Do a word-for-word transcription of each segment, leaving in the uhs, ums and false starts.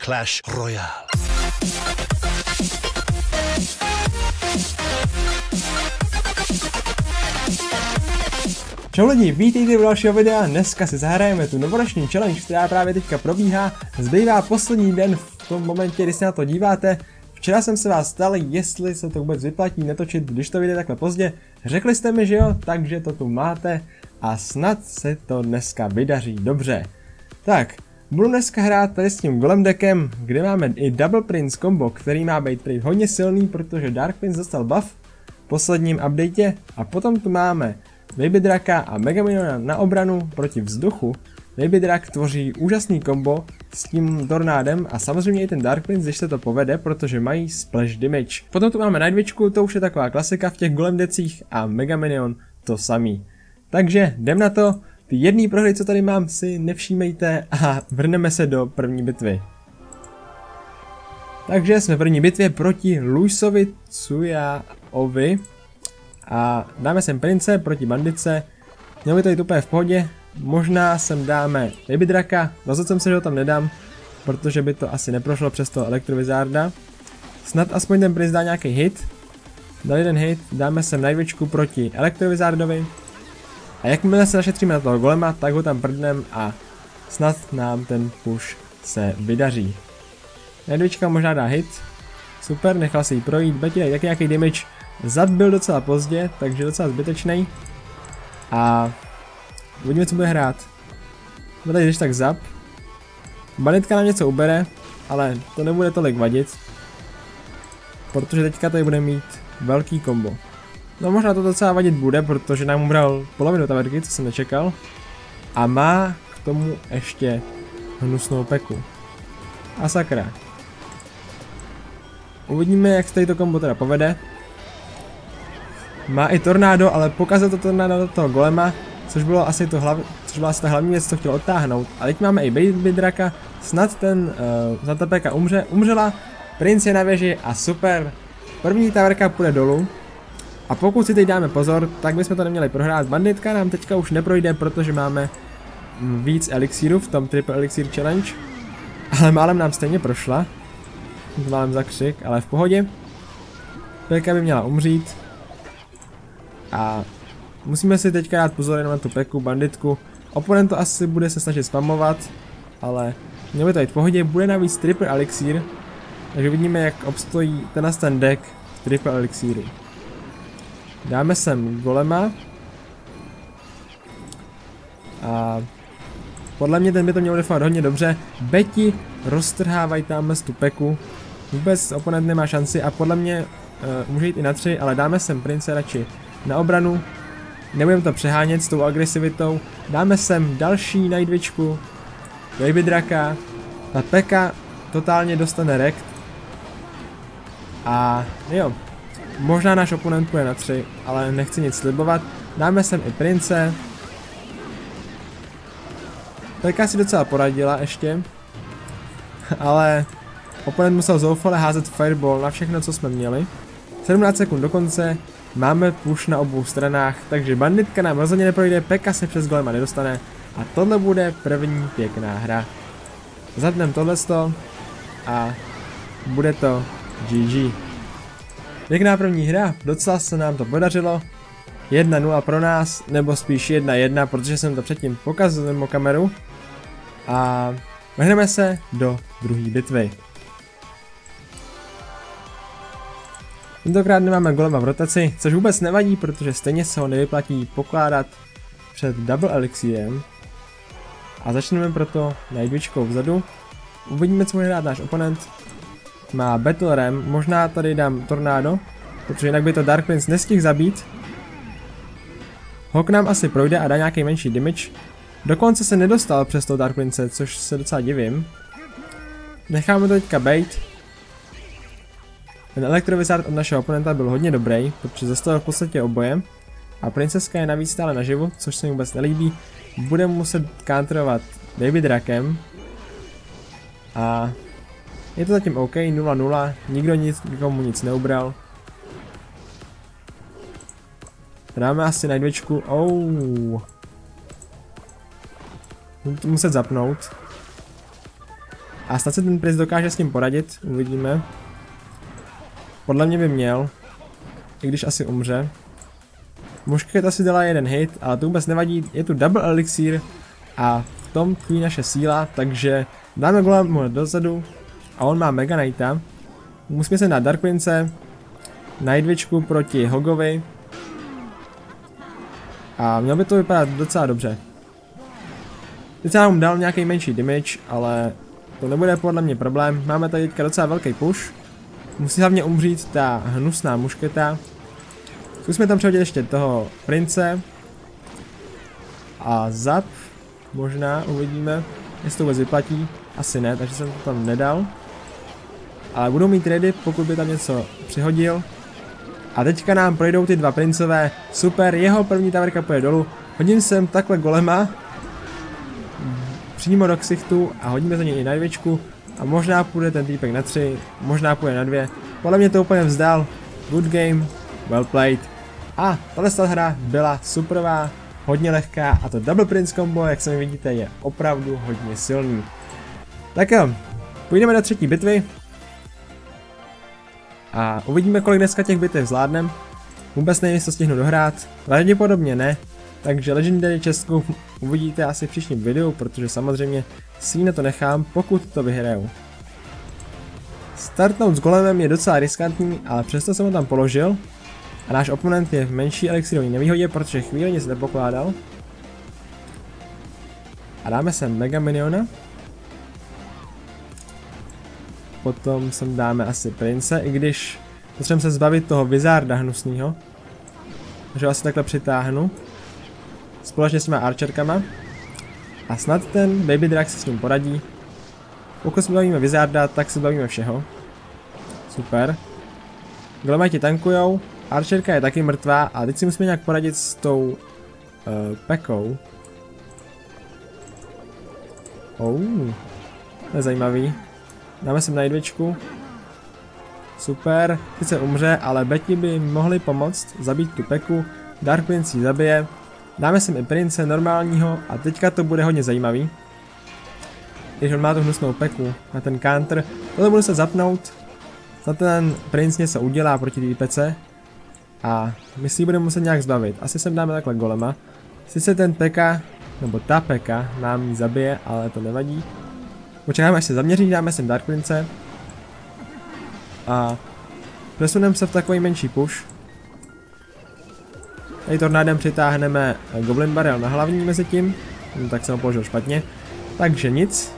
Clash Royale. Čau lidi, vítejte u dalšího videa, dneska si zahrajeme tu novoroční challenge, která právě teďka probíhá. Zbývá poslední den v tom momentě, kdy se na to díváte. Včera jsem se vás ptal, jestli se to vůbec vyplatí netočit, když to vyjde takhle pozdě. Řekli jste mi, že jo, takže to tu máte a snad se to dneska vydaří dobře. Tak, budu dneska hrát tady s tím Golem deckem, kde máme i Double Prince combo, který má být prý hodně silný, protože Dark Prince dostal buff v posledním updatě. A potom tu máme Baby Draka a Megaminiona na obranu proti vzduchu. Baby Drak tvoří úžasný kombo s tím tornádem a samozřejmě i ten Dark Prince, když se to povede, protože mají splash damage. Potom tu máme Nightwitchku, to už je taková klasika v těch Golem decích, a Megaminion to samý. Takže jdem na to, ty jedný prohry, co tady mám, si nevšímejte a vrneme se do první bitvy. Takže jsme v první bitvě proti Luisovi Tsuyaovi. A dáme sem Prince proti bandice. Mělo by to jít úplně v pohodě. Možná sem dáme Baby Draka. Rozhodl jsem se, že ho tam nedám, protože by to asi neprošlo přes toho Elektrovizarda. Snad aspoň ten Prince dá nějaký hit. Dal jeden hit, dáme sem Nightwitchku proti Elektrovizardovi. A jakmile se našetříme na toho golema, tak ho tam prdnem a snad nám ten push se vydaří. Nightwitchka možná dá hit. Super, nechal se jí projít. Betty taky nějaký damage. Zad byl docela pozdě, takže docela zbytečný. A uvidíme, co bude hrát. Bude tady když tak zap. Banditka nám něco ubere, ale to nebude tolik vadit. Protože teďka tady bude mít velký kombo. No možná to docela vadit bude, protože nám ubral polovinu taverky, co jsem nečekal. A má k tomu ještě hnusnou peku. A sakra. Uvidíme, jak se tady to kombo teda povede. Má i tornádo, ale pokazil to tornádo do toho golema, což bylo asi to hlav, což byla asi ta hlavní věc, co chtěl odtáhnout. A teď máme i Baby Draka, snad ten, uh, snad ta peka umře, umřela, Prince je na věži a super. První taverka půjde dolů. A pokud si teď dáme pozor, tak bychom to neměli prohrát. Banditka nám teďka už neprojde, protože máme víc elixírů v tom Triple Elixir Challenge. Ale málem nám stejně prošla. Málem za křik, ale v pohodě. Peka by měla umřít. A musíme si teďka dát pozor jenom na tu peku, banditku. Oponent to asi bude se snažit spamovat, ale měl by to jít v pohodě. Bude navíc Triple Elixir, takže vidíme, jak obstojí ten ten deck Triple Elixíry. Dáme sem golema. A podle mě ten by to měl defovat hodně dobře. Betty roztrhávají tam tu peku. Vůbec oponent nemá šanci a podle mě uh, může jít i na tři, ale dáme sem Prince radši na obranu. Nebudeme to přehánět s tou agresivitou. Dáme sem další Nightwitchku, Baby Draka. Ta peka totálně dostane rekt. A jo, možná náš oponent půjde na tři, ale nechci nic slibovat. Dáme sem i Prince. Peka si docela poradila ještě. Ale oponent musel zoufale házet fireball na všechno, co jsme měli. sedmnáct sekund do konce. Máme push na obou stranách, takže banditka nám rozhodně neprojde, peka se přes golema nedostane a tohle bude první pěkná hra. Zatnem tohleto a bude to G G. Pěkná první hra, docela se nám to podařilo. jedna nula pro nás, nebo spíš jedna jedna, protože jsem to předtím pokazil mimo kameru. A vrhneme se do druhé bitvy. Tentokrát nemáme golema v rotaci, což vůbec nevadí, protože stejně se ho nevyplatí pokládat před Double Elixirem. A začneme proto Nightwitchkou vzadu. Uvidíme, co bude hrát náš oponent. Má Battle Ram, možná tady dám tornádo, protože jinak by to Dark Prince nestihl zabít. Hawk nám asi projde a dá nějaký menší damage. Dokonce se nedostal přes toho Dark Prince, což se docela divím. Necháme to teďka bait. Ten Elektrovizard od našeho oponenta byl hodně dobrý, protože zastavil v podstatě oboje. A princeska je navíc stále naživu, což se mi vůbec nelíbí. Bude muset counterovat Baby Drakem. A je to zatím OK, nula nula, nikdo nic, nikomu nic neubral. Dáme asi Nightwitchku, oh. Budu muset zapnout. A snad se ten princ dokáže s tím poradit, uvidíme. Podle mě by měl, i když asi umře. Mušketa si dala jeden hit, ale to vůbec nevadí, je tu double elixír a v tom tkví naše síla, takže dáme golema dozadu a on má Mega Knighta. Musíme se dát Dark Prince, Nightwitchku proti Hogovi a mělo by to vypadat docela dobře. Teď jsem mu dal nějaký menší damage, ale to nebude podle mě problém, máme tady teďka docela velký push. Musí hlavně umřít ta hnusná mušketa. Zkusíme tam přehodit ještě toho prince. A zap. Možná, uvidíme, jestli to vůbec vyplatí. Asi ne, takže jsem to tam nedal. Ale budou mít ready, pokud by tam něco přihodil. A teďka nám projdou ty dva princové. Super, jeho první taverka půjde dolů. Hodím sem takhle golema. Přímo do ksichtu a hodíme za něj i na dvěčku. A možná půjde ten týpek na tři, možná půjde na dvě. Podle mě to úplně vzdal. Good game, well played. A tato hra byla superová, hodně lehká a to double prince combo, jak sami vidíte, je opravdu hodně silný. Tak jo, půjdeme do třetí bitvy. A uvidíme, kolik dneska těch bitev zvládnem. Vůbec nevím, co stihnu dohrát, pravděpodobně ne. Takže Legendary Česku uvidíte asi v příštím videu, protože samozřejmě si na to nechám, pokud to vyhraju. Startnout s golemem je docela riskantní, ale přesto jsem ho tam položil. A náš oponent je v menší elixirové nevýhodě, protože chvíli nic nepokládal. A dáme sem Mega Miniona. Potom sem dáme asi Prince, i když potřebujeme se zbavit toho Wizarda hnusnýho. Takže ho asi takhle přitáhnu. Společně s těma archerkama. A snad ten Baby Drak se s ním poradí. Pokud se bavíme Wizarda, tak se bavíme všeho. Super. Golemajti tankujou, archerka je taky mrtvá a teď si musíme nějak poradit s tou uh, pekou. Oh, to je zajímavý. Dáme sem Nightwitchku. Super, sice umře, ale Betty by mohli pomoct zabít tu peku. Dark Prince ji zabije. Dáme sem i prince normálního a teďka to bude hodně zajímavý. Když on má tu hnusnou peku na ten counter, tohle budu se zapnout. Za ten prince něco udělá proti té pece. A my si ji budeme muset nějak zbavit. Asi sem dáme takhle golema. Sice ten peka, nebo ta peka, nám ji zabije, ale to nevadí. Počkáme, až se zaměří, dáme sem Dark Prince. A přesuneme se v takový menší push. Tady tornádem přitáhneme Goblin Barrel na hlavní mezi tím. No, tak jsem ho položil špatně. Takže nic.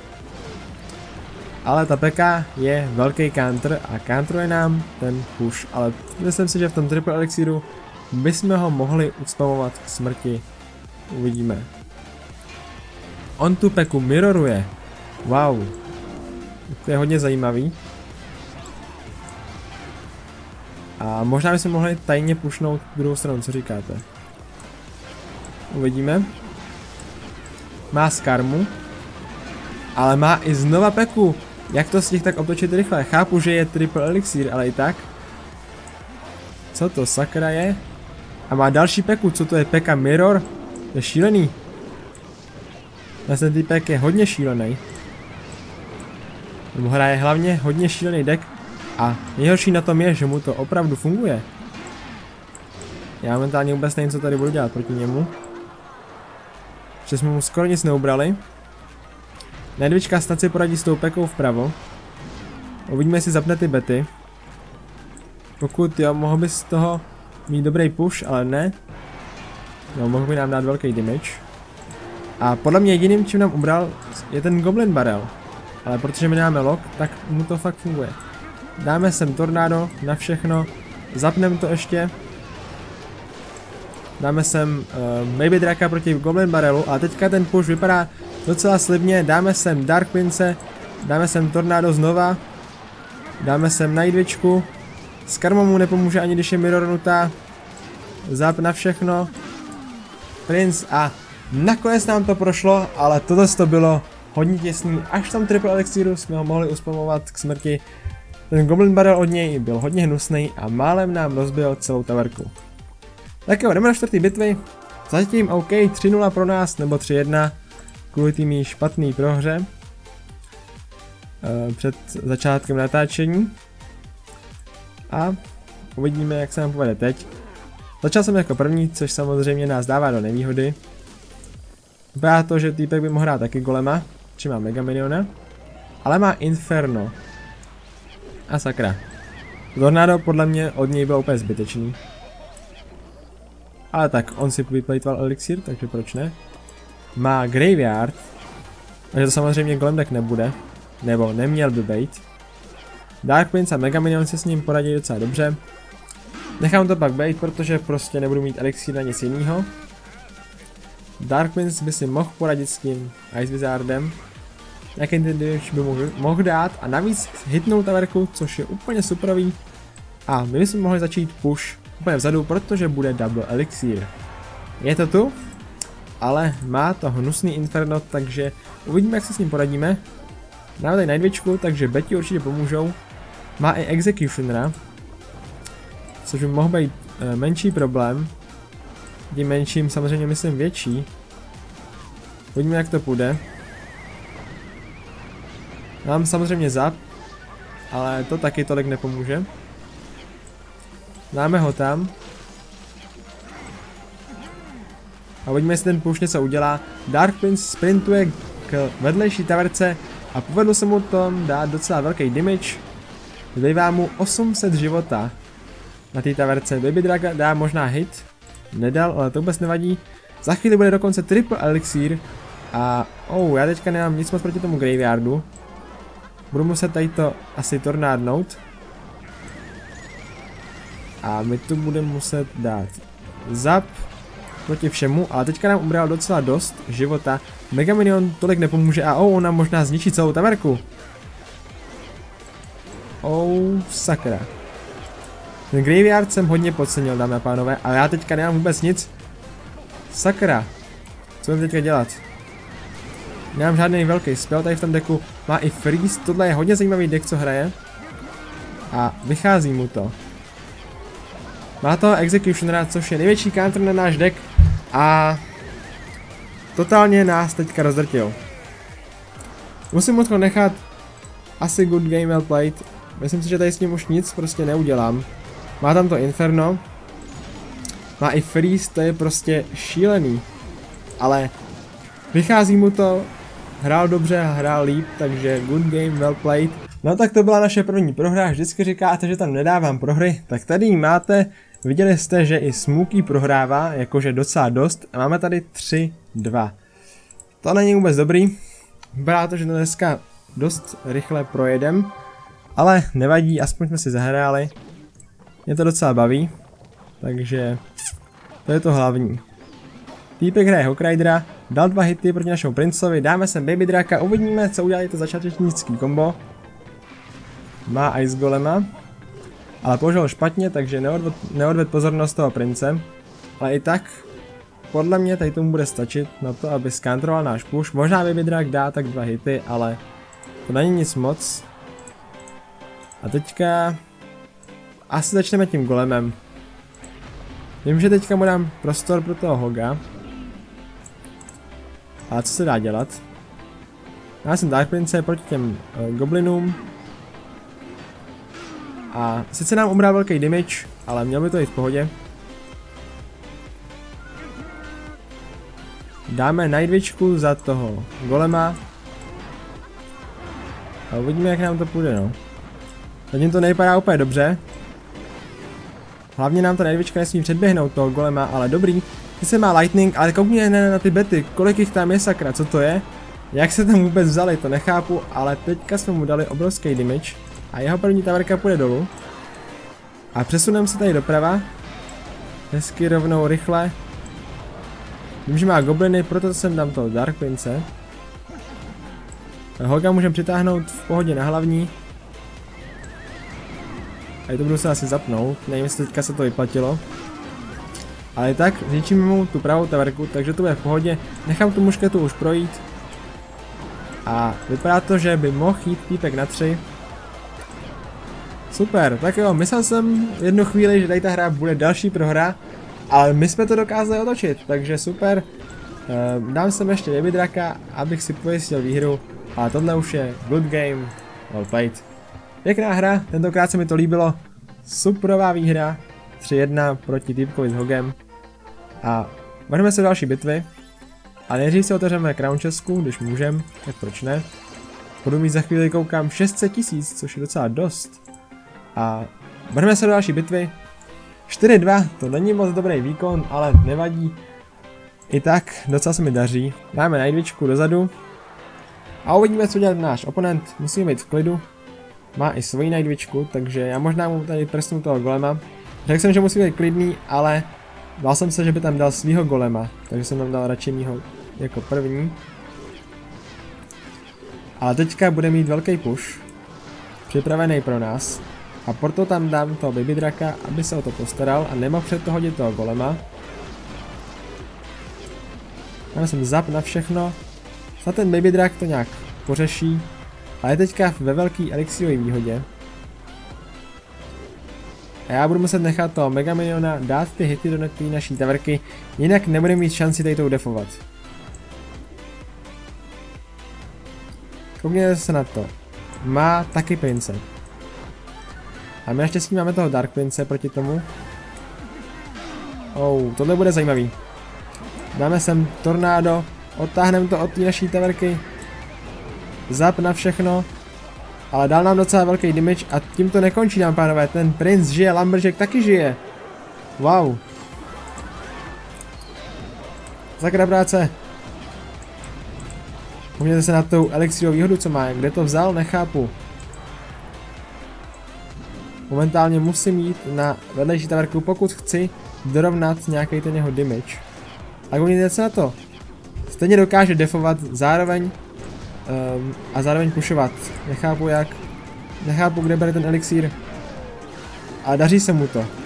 Ale ta peka je velký counter a counteruje nám ten push. Ale myslím si, že v tom triple elixíru bychom ho mohli uspamovat k smrti. Uvidíme. On tu peku mirroruje. Wow. To je hodně zajímavý. A možná bychom mohli tajně pušnout druhou stranu, co říkáte? Uvidíme. Má Skarmu. Ale má i znova peku. Jak to stihl tak otočit rychle? Chápu, že je triple elixír, ale i tak. Co to sakra je? A má další peku, co to je peka mirror? To je šílený. Ten týpek je hodně šílený. Mu hraje hlavně hodně šílený deck. A nejhorší na tom je, že mu to opravdu funguje. Já momentálně vůbec nevím, co tady budu dělat proti němu. Že jsme mu skoro nic neubrali. Nedvička snad si poradí s tou pekou vpravo. Uvidíme, jestli zapne ty bety. Pokud jo, mohl by z toho mít dobrý push, ale ne. No, mohl by nám dát velký damage. A podle mě jediným, čím nám ubral, je ten Goblin Barrel. Ale protože my dáme lock, tak mu to fakt funguje. Dáme sem tornádo na všechno. Zapneme to ještě. Dáme sem uh, Baby Draka proti Goblin Barrelu. A teďka ten push vypadá docela slibně. Dáme sem Dark Prince. Dáme sem tornádo znova. Dáme sem Nightwitchku. Skarma mu nepomůže ani když je mirrornutá. Zap na všechno. Prince a nakonec nám to prošlo, ale tohle to bylo hodně těsný. Až tam triple elixíru jsme ho mohli uspamovat k smrti. Ten Goblin Barrel od něj byl hodně hnusný a málem nám rozbil celou taverku. Tak jo, jdeme na čtvrtý bitvy. Zatím OK, tři nula pro nás, nebo tři jedna, kvůli tým špatný prohře. uh, před začátkem natáčení. A uvidíme, jak se nám povede teď. Začal jsem jako první, což samozřejmě nás dává do nevýhody. Vypadá to, že týpek by mohl hrát taky golema, či má Megaminiona, ale má Inferno. A sakra. Tornádo podle mě od něj bylo úplně zbytečný. Ale tak, on si vyplejtval elixír, takže proč ne? Má Graveyard, takže to samozřejmě golem deck nebude. Nebo neměl by být. Dark Prince a Megaminion si s ním poradí docela dobře. Nechám to pak být, protože prostě nebudu mít elixír na nic jiného. Dark Prince by si mohl poradit s tím Ice Wizardem. Nějaký ten damage by mohl, mohl dát a navíc hitnout taverku, což je úplně superový. A my bychom mohli začít push úplně vzadu, protože bude double elixír. Je to tu, ale má to hnusný Inferno, takže uvidíme, jak se s ním poradíme. Máme tady najdvičku, takže Betty určitě pomůžou. Má i Executionera, což by mohl být e, menší problém. Tím menším samozřejmě myslím větší. Uvidíme, jak to půjde. Mám samozřejmě zap, ale to taky tolik nepomůže. Dáme ho tam. A uvidíme, jestli ten push něco udělá. Dark Prince sprintuje k vedlejší taverce a povedlo se mu tom dát docela velký damage. Zbývá mu osm set života na té taverce. Baby Draga dá možná hit. Nedal, ale to vůbec nevadí. Za chvíli bude dokonce triple elixír. A oh, já teďka nemám nic moc proti tomu graveyardu. Budu muset tady to asi tornádnout. A my tu budeme muset dát zap proti všemu, ale teďka nám ubral docela dost života. Megaminion tolik nepomůže a oh, ona možná zničí celou taverku. Oh, sakra. Ten graveyard jsem hodně podcenil, dámy a pánové, ale já teďka nemám vůbec nic. Sakra. Co budeme teďka dělat? Nemám žádný velký spell tady v tom decku. Má i freeze, tohle je hodně zajímavý deck, co hraje. A vychází mu to. Má toho Executionera, což je největší counter na náš deck. A totálně nás teďka rozdrtil. Musím mu to nechat. Asi good game well played. Myslím si, že tady s ním už nic prostě neudělám. Má tam to Inferno. Má i freeze, to je prostě šílený. Ale vychází mu to. Hrál dobře a hrál líp, takže good game well played. No tak to byla naše první prohra, vždycky říkáte, že tam nedávám prohry, tak tady ji máte. Viděli jste, že i Smokey prohrává, jakože docela dost, a máme tady tři dva. To není vůbec dobrý, vypadá to, že to dneska dost rychle projedem, ale nevadí, aspoň jsme si zahráli. Mě to docela baví, takže to je to hlavní. Týpek hraje Hawkridera, dal dva hity proti našemu princovi, dáme sem Baby Draka, uvidíme, co udělá to začátečnický kombo. Má Ice Golema, ale použil špatně, takže neodved, neodved pozornost toho prince. Ale i tak, podle mě tady tomu bude stačit na to, aby skantroval náš push. Možná Baby Drak dá tak dva hity, ale to není nic moc. A teďka asi začneme tím golemem. Vím, že teďka mu dám prostor pro toho Hoga. Ale co se dá dělat? Já jsem Dark Prince proti těm uh, goblinům. A sice nám ubral velký damage, ale měl by to jít v pohodě. Dáme najdvičku za toho golema. A uvidíme, jak nám to půjde, no. Zatím to nevypadá úplně dobře. Hlavně nám ta najdvička nesmí předběhnout toho golema, ale dobrý. Sice má lightning, ale koukni ne na ty bety, kolik jich tam je, sakra, co to je? Jak se tam vůbec vzali, to nechápu, ale teďka jsme mu dali obrovský damage. A jeho první taverka půjde dolů. A přesuneme se tady doprava. Hezky rovnou rychle. Vím, že má gobliny, proto jsem dám toho Dark Prince. Hoga můžeme přitáhnout v pohodě na hlavní. A to budu se asi zapnout, nevím, jestli teďka se to vyplatilo. Ale tak, zničíme mu tu pravou taverku, takže to bude v pohodě. Nechám tu mušketu už projít. A vypadá to, že by mohl jít týpek na tři. Super, tak jo, myslel jsem v jednu chvíli, že tady ta hra bude další prohra, ale my jsme to dokázali otočit, takže super. E, dám sem ještě Baby Draka, abych si pojistil výhru, ale tohle už je good game, well played. Pěkná hra, tentokrát se mi to líbilo. Superová výhra. tři jedna proti týpkovi s Hogem. A vrhneme se do další bitvy. A nejdřív si otevřeme Crown Chestku, když můžem, tak proč ne. Budu mít za chvíli, koukám, šest set tisíc, což je docela dost. A vrhneme se do další bitvy. čtyři dva, to není moc dobrý výkon, ale nevadí. I tak docela se mi daří. Dáme najdvičku dozadu. A uvidíme, co dělat náš oponent. Musíme být v klidu. Má i svoji najdvičku, takže já možná mu tady prsnu toho golema. Řekl jsem, že musí být klidný, ale bál jsem se, že by tam dal svýho golema, takže jsem tam dal radši mýho jako první. Ale teďka bude mít velký push, připravený pro nás. A proto tam dám toho baby draka, aby se o to postaral a nemohl před to hodit toho golema. Já jsem zap na všechno. Snad ten baby drak to nějak pořeší. Ale je teďka ve velký elixírové výhodě. A já budu muset nechat toho Megaminiona dát ty hity do té naší taverky, jinak nebude mít šanci tady to udefovat. Koukněte se na to. Má taky prince. A my naštěstí máme toho Dark Prince proti tomu. Oh, tohle bude zajímavý. Dáme sem tornádo, odtáhneme to od té naší taverky. Zap na všechno. Ale dal nám docela velký damage a tím to nekončí, nám pánové. Ten princ žije, Lumberjack taky žije. Wow. Sakra práce. Pomněte se na tou elixírovou výhodu, co má. Kde to vzal, nechápu. Momentálně musím jít na vedlejší taverku, pokud chci dorovnat nějaký ten jeho damage. A pomněte se na to. Stejně dokáže defovat zároveň um, a zároveň pushovat. Nechápu jak. Nechápu, kde bere ten elixír. A daří se mu to.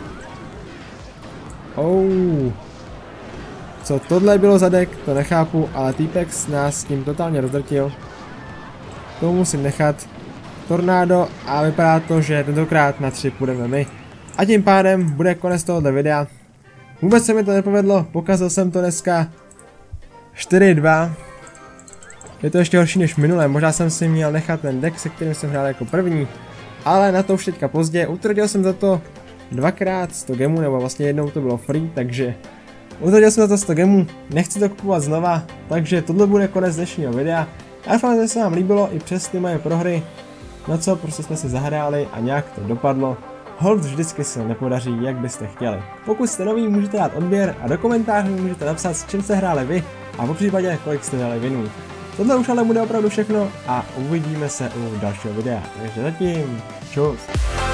Oh. Co tohle bylo za deck, to nechápu, ale T-Pex nás s tím totálně rozdrtil. To musím nechat. Tornádo a vypadá to, že tentokrát na tři půjdeme my. A tím pádem bude konec tohoto videa. Vůbec se mi to nepovedlo, pokazil jsem to dneska. čtyři dva. Je to ještě horší než minule, možná jsem si měl nechat ten deck, se kterým jsem hrál jako první. Ale na to už teďka pozdě, utratil jsem za to dvakrát sto gemů, nebo vlastně jednou to bylo free, takže utratil jsem za to sto gemů, nechci to kupovat znova, takže tohle bude konec dnešního videa. Já doufám, že se vám líbilo i přes ty moje prohry, no co, prostě jsme si zahráli a nějak to dopadlo. Hold vždycky se nepodaří, jak byste chtěli. Pokud jste noví, můžete dát odběr a do komentářů můžete napsat, s čím jste hráli vy a po případě, kolik jste dali vinů. Tohle už ale bude opravdu všechno a uvidíme se u dalšího videa. Takže zatím, čus.